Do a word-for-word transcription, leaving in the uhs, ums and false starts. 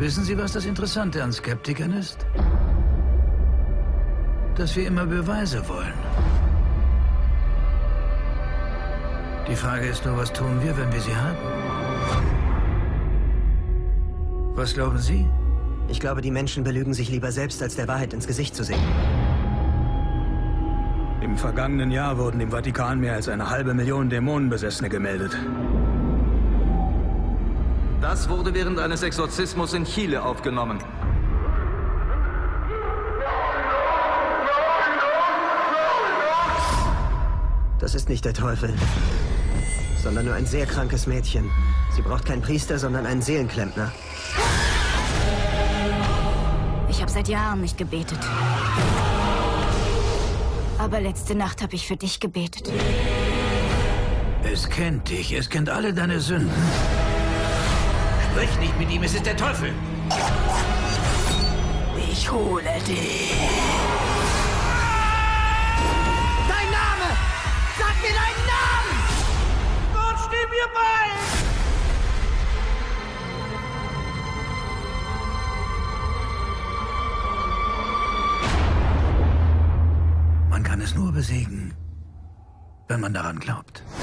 Wissen Sie, was das Interessante an Skeptikern ist? Dass wir immer Beweise wollen. Die Frage ist nur, was tun wir, wenn wir sie haben? Was glauben Sie? Ich glaube, die Menschen belügen sich lieber selbst, als der Wahrheit ins Gesicht zu sehen. Im vergangenen Jahr wurden im Vatikan mehr als eine halbe Million Dämonenbesessene gemeldet. Das wurde während eines Exorzismus in Chile aufgenommen. Das ist nicht der Teufel, sondern nur ein sehr krankes Mädchen. Sie braucht keinen Priester, sondern einen Seelenklempner. Ich habe seit Jahren nicht gebetet. Aber letzte Nacht habe ich für dich gebetet. Es kennt dich, es kennt alle deine Sünden. Sprich nicht mit ihm, es ist der Teufel. Ich hole dich. Dein Name! Sag mir deinen Namen! Gott, steh mir bei! Man kann es nur besiegen, wenn man daran glaubt.